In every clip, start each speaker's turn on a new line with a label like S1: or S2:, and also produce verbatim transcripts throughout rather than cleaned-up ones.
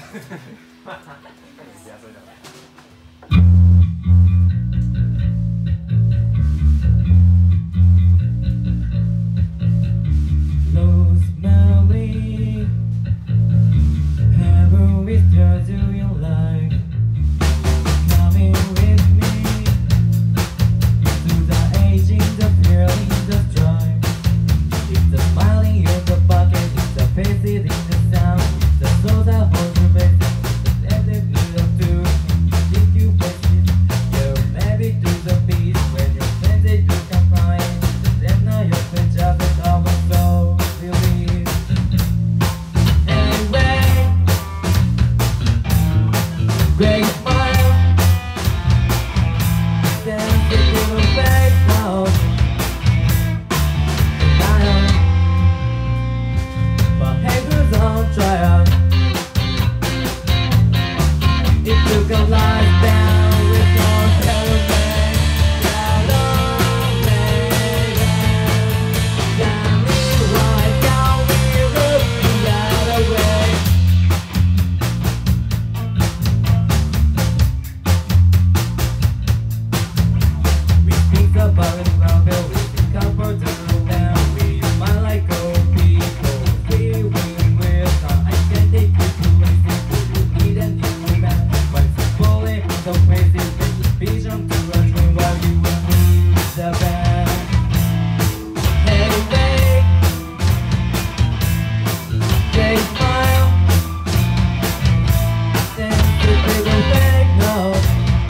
S1: やそれだから。Great smile, dance into the fake cloud. Denial, behaviors on trial. It took a life down with no helmet. Shadow fading. Got me right down, we look the other way. About it, round bill, we can comfort to down. We might like old people. We will with time. I can take you to places you need and you man. But it's falling so crazy, make the vision to a dream while you will need the band. Hey, hey, they smile. Dance to the fake note.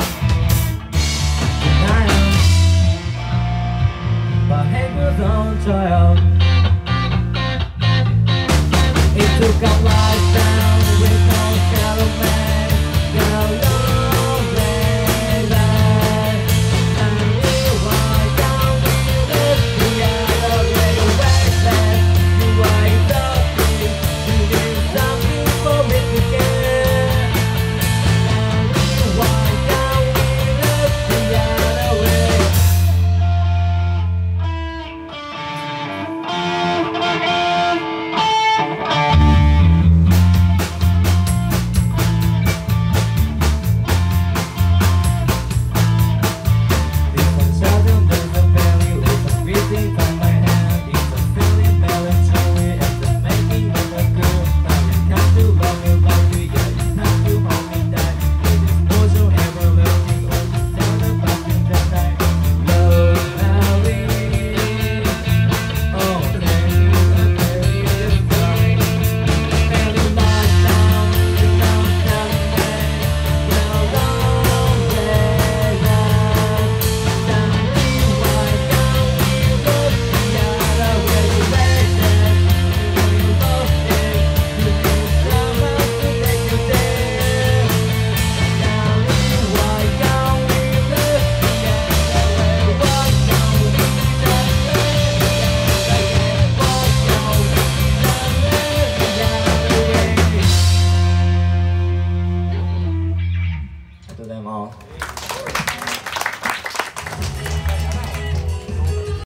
S1: Behaviors on trial. It took a life.